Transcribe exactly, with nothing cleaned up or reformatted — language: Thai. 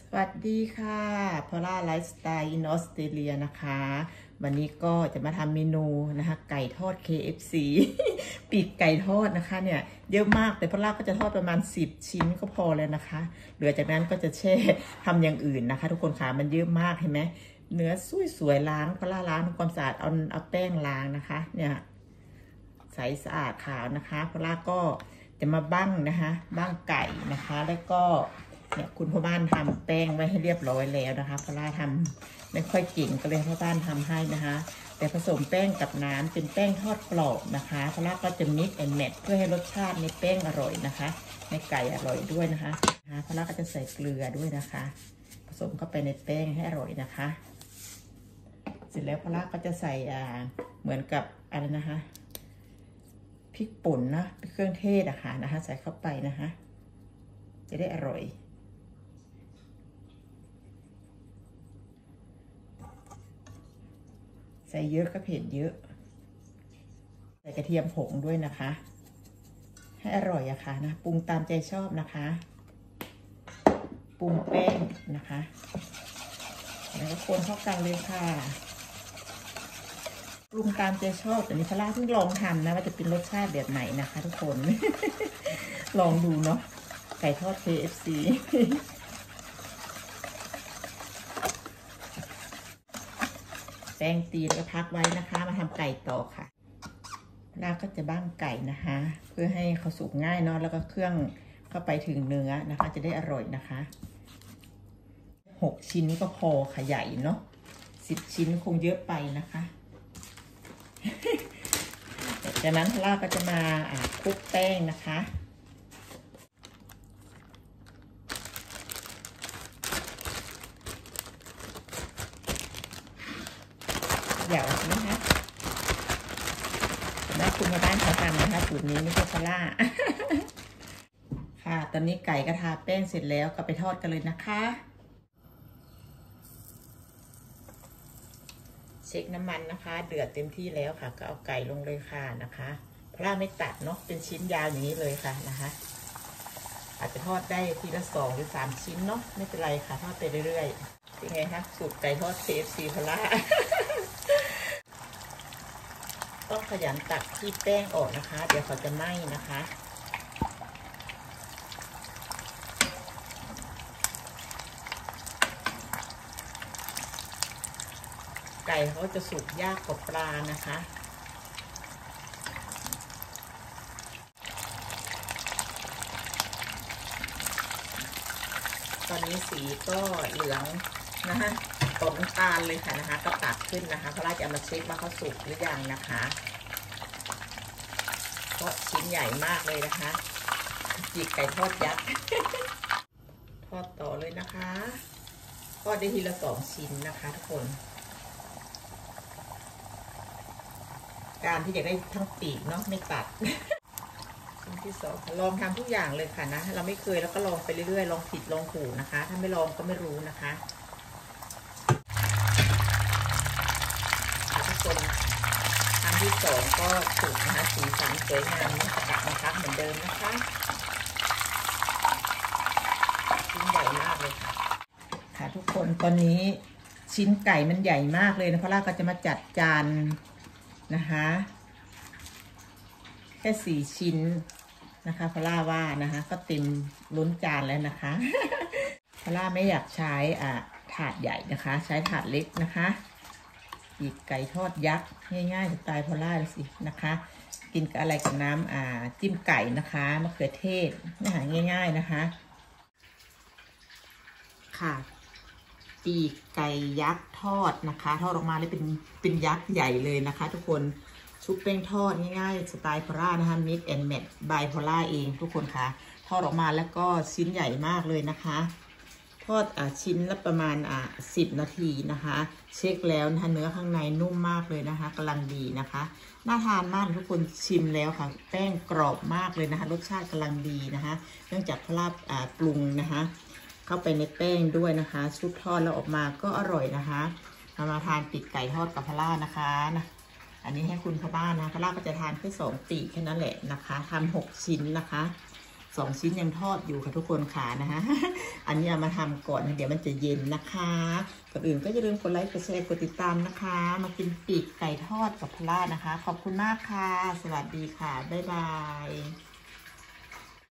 สวัสดีค่ะพอล่าไลฟ์สไตล์อินออสเตรเลียนะคะวันนี้ก็จะมาทำเมนูนะคะไก่ทอด เค เอฟ ซี ปีกไก่ทอดนะคะเนี่ยเยอะมากแต่พอล่าก็จะทอดประมาณสิบชิ้นก็พอเลยนะคะเหลือจากนั้นก็จะแช่ทำอย่างอื่นนะคะทุกคนค่ะมันเยอะมากเห็นไหมเนื้อสวยๆล้างพอล่าล้างทำความสะอาดเอาเอาแป้งล้างนะคะเนี่ยใสสะอาดขาวนะคะพอล่าก็จะมาบั้งนะคะบั้งไก่นะคะแล้วก็เนี่ยคุณพ่อบ้านทำแป้งไว้ให้เรียบร้อยแล้วนะคะพอล่าทำไม่ค่อยเก่งก็เลยพ่อบ้านทำให้นะคะแต่ผสมแป้งกับน้ำเป็นแป้งทอดกรอบนะคะพอล่าก็จะมิกซ์แอนด์แมทเพื่อให้รสชาติในแป้งอร่อยนะคะในไก่อร่อยด้วยนะคะพอล่าก็จะใส่เกลือด้วยนะคะผสมเข้าไปในแป้งให้อร่อยนะคะเสร็จแล้วพอล่าก็จะใส่อ่าเหมือนกับอะไรนะคะพริกป่นนะเครื่องเทศอะค่ะนะคะใส่เข้าไปนะคะจะได้อร่อยใส่เยอะก็เผ็ดเยอะใส่กระเทียมผงด้วยนะคะให้อร่อยอะค่ะนะปรุงตามใจชอบนะคะปรุงแป้งนะคะแล้วก็คนเข้ากันเลยค่ะปรุงตามใจชอบแต่นี่พล่าเพิ่งลองทำนะว่าจะเป็นรสชาติแบบไหนนะคะทุกคน ลองดูเนาะไก่ทอด เค เอฟ ซี แป้งตีแล้วพักไว้นะคะมาทำไก่ต่อค่ะเราก็จะบ้างไก่นะคะเพื่อให้เขาสุกง่ายเนาะแล้วก็เครื่องเข้าไปถึงเนื้อนะคะจะได้อร่อยนะคะหกชิ้นก็พอค่ะใหญ่เนาะสิบชิ้นคงเยอะไปนะคะจากนั้นพล่าก็จะมาคลุกแป้งนะคะเดี๋ยวนะคะแม่คุณมาบ้านเขาทำนะคะสูตรนี้ไม่ใช่พล่าค่ะตอนนี้ไก่กระทาแป้งเสร็จแล้วก็ไปทอดกันเลยนะคะเช็คน้ำมันนะคะเดือดเต็มที่แล้วค่ะก็เอาไก่ลงเลยค่ะนะคะพล่าไม่ตัดเนาะเป็นชิ้นยาวอย่างนี้เลยค่ะนะคะอาจจะทอดได้ทีละสองหรือสามชิ้นเนาะไม่เป็นไรค่ะทอดไปเรื่อยๆเป็นไงคะสูตรไก่ทอด เค เอฟ ซี พล่า ต้องขยันตักที่แป้งออกนะคะเดี๋ยวเขาจะไหม้นะคะไก่เขาจะสุกยากกว่าปลานะคะตอนนี้สีก็เหลืองนะคะตกน้ำตาลเลยค่ะนะคะก็ตักขึ้นนะคะเพราะเราจะมาเช็คว่าเขาสุกหรือยังนะคะก็ชิ้นใหญ่มากเลยนะคะจีบไก่ทอดยักษ์ ทอดต่อเลยนะคะทอดได้ทีละสองชิ้นนะคะทุกคนการที่จะได้ทั้งปีกเนาะไม่ตัด ชิ้นที่สองลองทำทุกอย่างเลยค่ะนะเราไม่เคยแล้วก็ลองไปเรื่อยๆลองผิดลองถูกนะคะถ้าไม่ลองก็ไม่รู้นะคะทุกคนครั้งที่สองก็สุกนะคะสีสันสวยงามกลับมาพักเหมือนเดิมนะคะชิ้นใหญ่มากเลยค่ะค่ะทุกคนตอนนี้ชิ้นไก่มันใหญ่มากเลยนะเพราะล่าก็จะมาจัดจานนะคะแค่สี่ชิ้นนะคะพล่าว่านะคะก็เต็มล้นจานแล้วนะคะพล่าไม่อยากใช้อ่าถาดใหญ่นะคะใช้ถาดเล็กนะคะปีกไก่ทอดยักษ์ง่ายๆสไตล์พล่าเลยสินะคะกินกับอะไรกับน้ำอ่าจิ้มไก่นะคะมะเขือเทศนะคะง่ายๆนะคะค่ะปีกไก่ยักษ์ทอดนะคะทอดออกมาเลยเป็นเป็นยักษ์ใหญ่เลยนะคะทุกคนชุบแป้งทอดง่ายๆสไตล์พล่านะคะ Mix and Match by พล่าเองทุกคนค่ะทอดออกมาแล้วก็ชิ้นใหญ่มากเลยนะคะทอดอ่าชิ้นละประมาณอ่าสิบนาทีนะคะเช็คแล้วนะคะเนื้อข้างในนุ่มมากเลยนะคะกำลังดีนะคะน่าทานมากทุกคนชิมแล้วค่ะแป้งกรอบมากเลยนะคะรสชาติกำลังดีนะคะเนื่องจากพล่าอ่าปรุงนะคะเข้าไปในแป้งด้วยนะคะชุบทอดแล้วออกมาก็อร่อยนะคะมามาทานปีกไก่ทอดกับพล่านะคะนะอันนี้ให้คุณพ่อบ้านนะพล่าก็จะทานแค่สองปีกแค่นั้นแหละนะคะทำหกชิ้นนะคะสองชิ้นยังทอดอยู่ค่ะทุกคนค่ะนะคะ อันนี้เอามาทำก่อนเดี๋ยวมันจะเย็นนะคะก่อนอื่นก็อย่าลืมกดไลค์กดแชร์กดติดตามนะคะมากินปีกไก่ทอดกับพลานะคะขอบคุณมากค่ะสวัสดีค่ะบ๊ายบาย